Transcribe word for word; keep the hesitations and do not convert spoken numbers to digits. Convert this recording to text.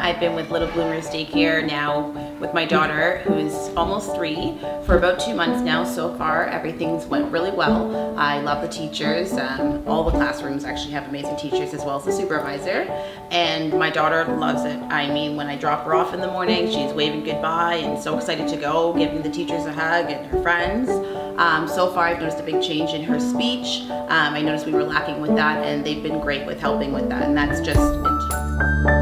I've been with Little Bloomers Daycare now with my daughter, who's almost three, for about two months now. So far, everything's went really well. I love the teachers. Um, all the classrooms actually have amazing teachers as well as the supervisor. And my daughter loves it. I mean, when I drop her off in the morning, she's waving goodbye and so excited to go, giving the teachers a hug and her friends. Um, so far, I've noticed a big change in her speech. Um, I noticed we were lacking with that, and they've been great with helping with that, and that's just been